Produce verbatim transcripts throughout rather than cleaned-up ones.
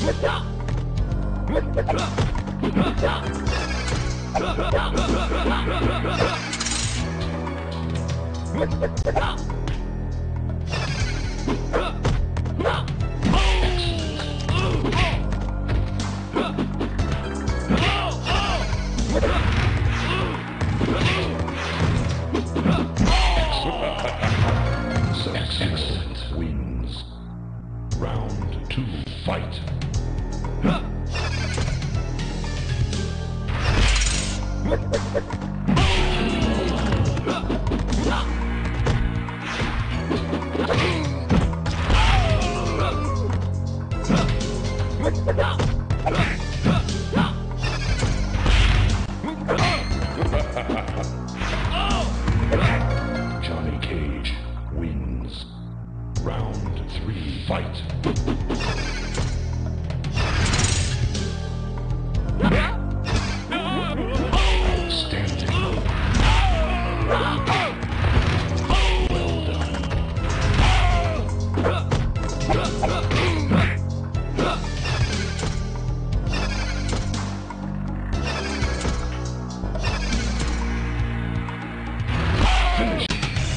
Excellent wins. Round two, fight. Johnny Cage wins. Round three, fight. Outstanding. Well done. Finish.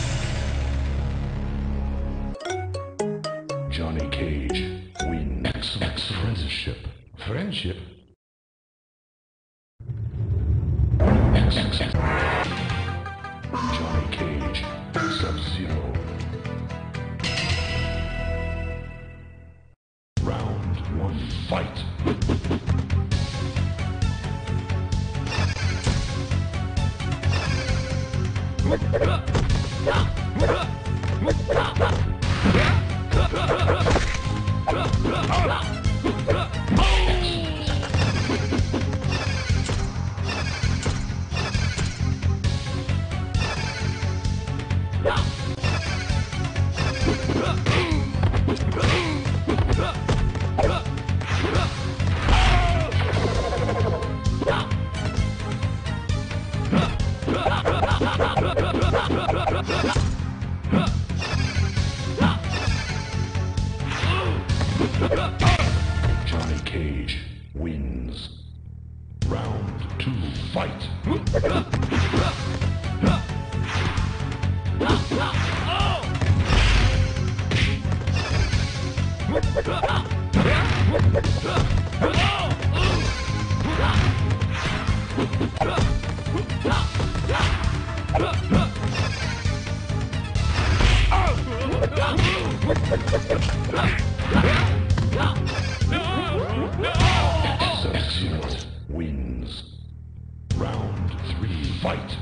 Johnny Cage wins. Excellent friendship. Friendship? Excellent. Johnny Cage, Sub-Zero. Round one, fight. Johnny Cage wins. Round two, fight. Sub-Zero wins. Round three, fight.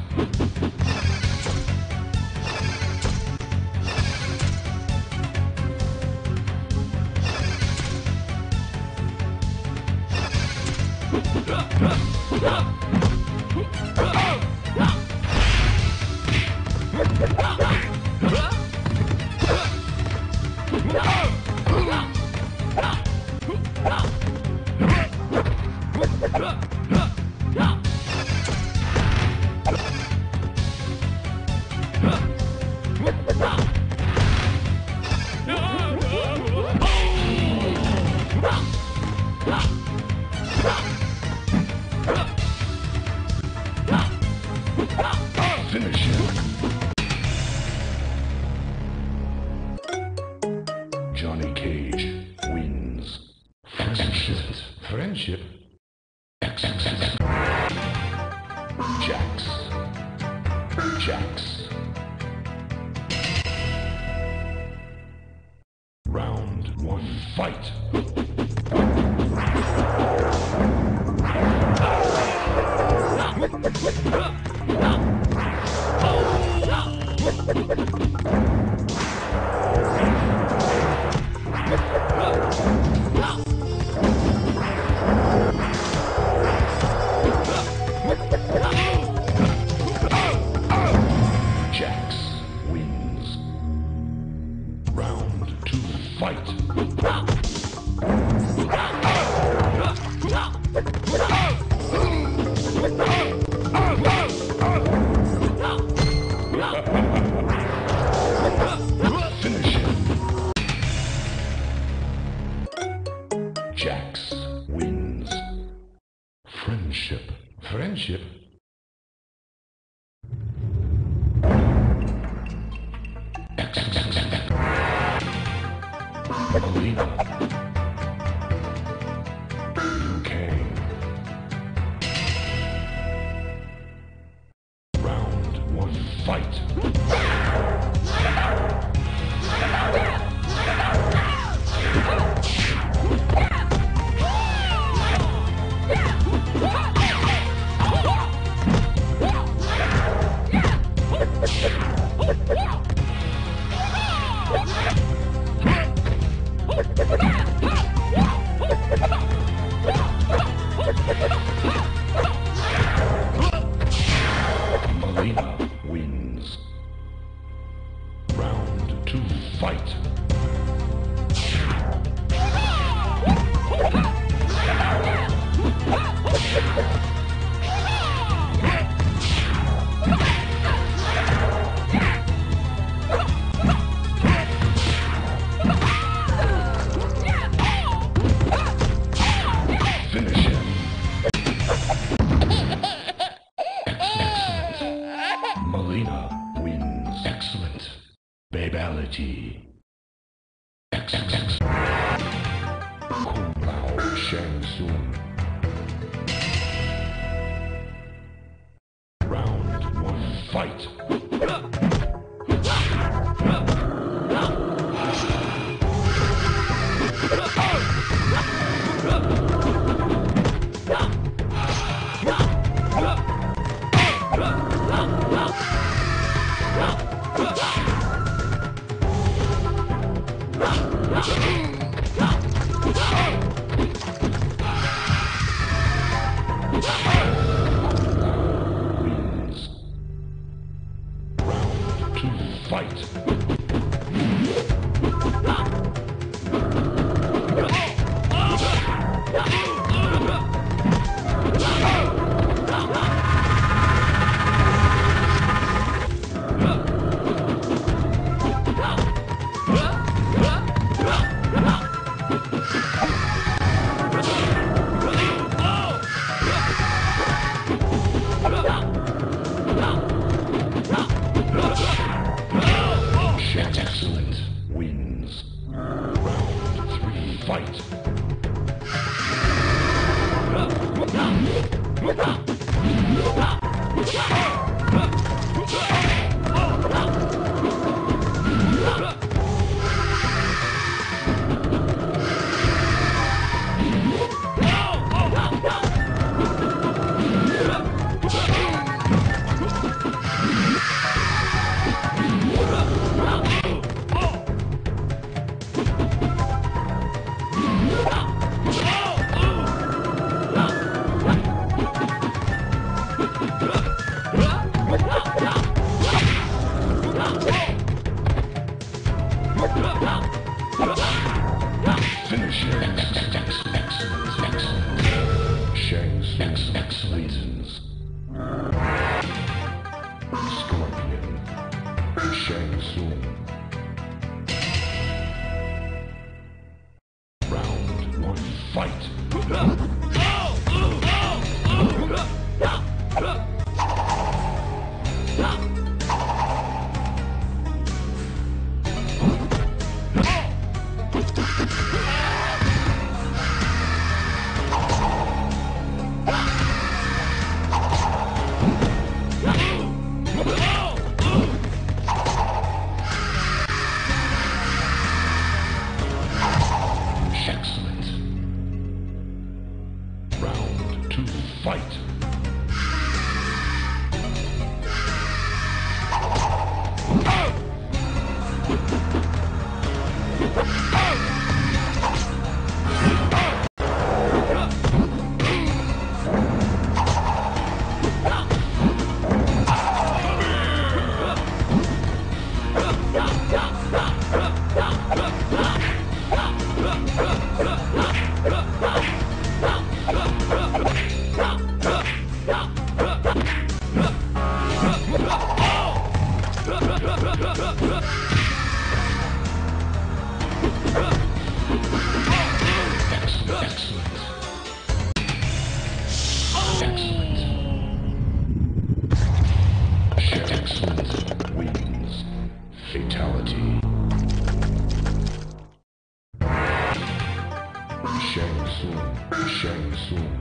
Finish him. Johnny Cage wins. Friendship. Friendship? Excellent. Jax. Jax. Round one, fight. Jax wins. Round two, fight. Jax wins. Friendship. Friendship? Alina. Liu Kang. Round one, fight. Alina wins. Round two, fight. Finish him. Melina wins. Excellent. Babality. Excellent. Kung Lao Shang Tsung. Round one, fight. Wins. Round two, fight. Excellent wins. Round three, fight. Finish him. Excellent, excellent, excellent. Shang Tsung, excellent. Scorpion. Shang Tsung. Round one, fight. Excellent. Round two, fight. Shang Tsung. Shang Tsung.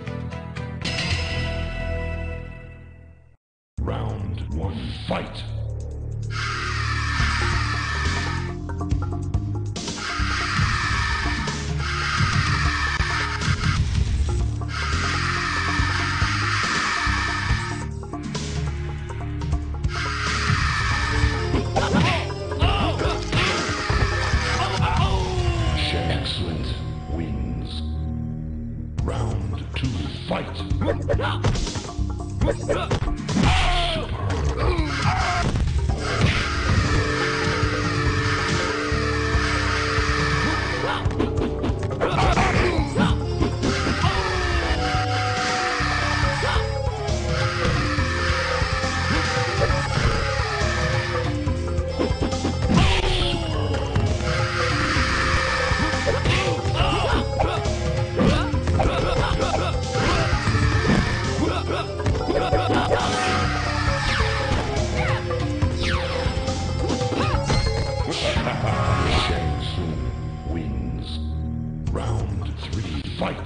Round one, fight! Shang Tsung wins. Round two, fight! Shang Tsung wins. Round three, fight!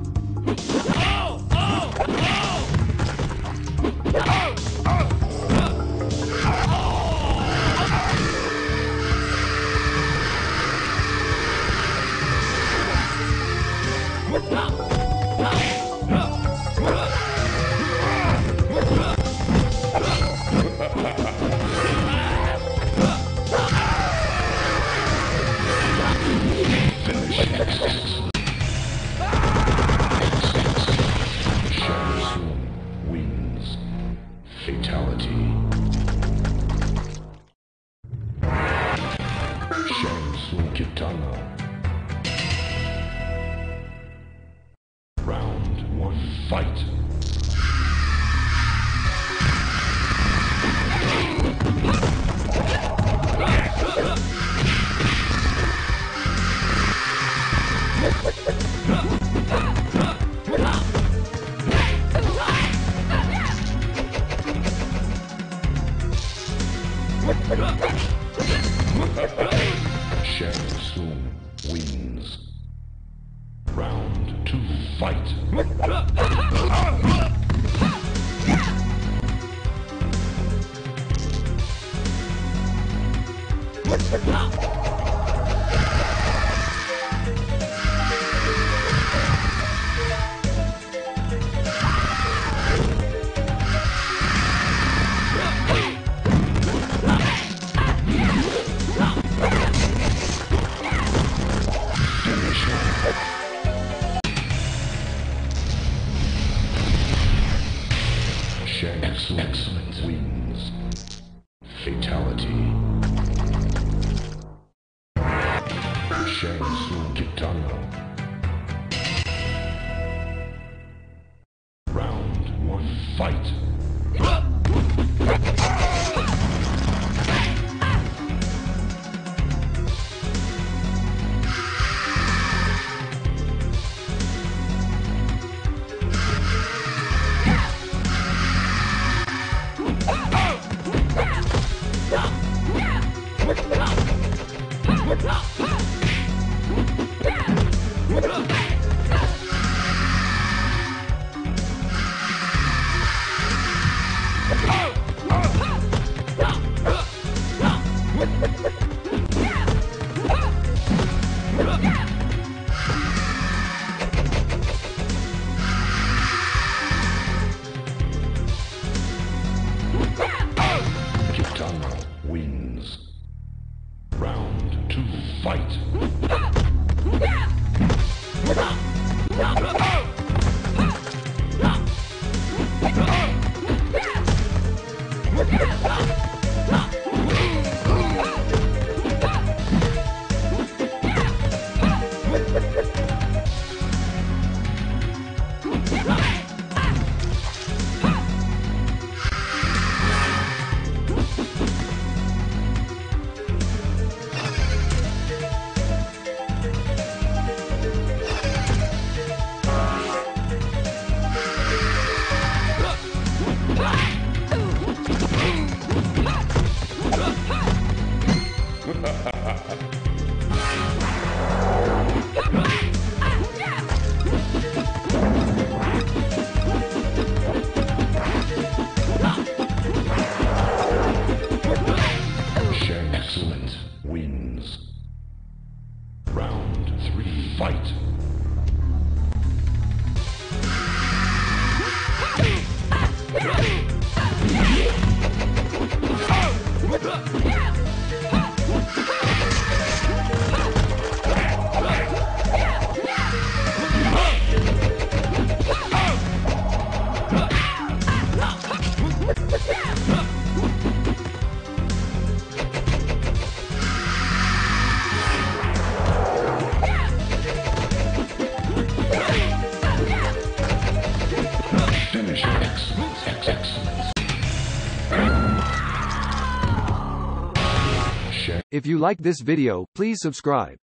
Shang Tsung wins. Fatality. Shang Tsung Kitana. Round one, fight! Shang Tsung wins. Round two, fight! Shang Tsung wins. Fatality. Shang Tsung Kitana. Round one, fight! Kitana wins. Round two, fight! If you like this video, please subscribe.